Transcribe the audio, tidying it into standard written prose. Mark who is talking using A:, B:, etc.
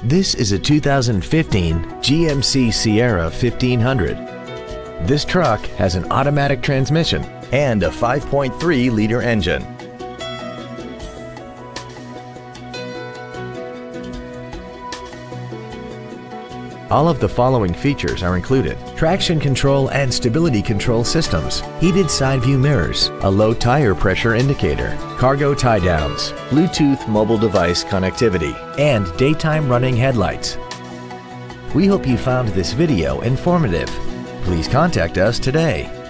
A: This is a 2015 GMC Sierra 1500. This truck has an automatic transmission and a 5.3-liter engine. All of the following features are included: traction control and stability control systems, heated side view mirrors, a low tire pressure indicator, cargo tie downs, Bluetooth mobile device connectivity, and daytime running headlights. We hope you found this video informative. Please contact us today.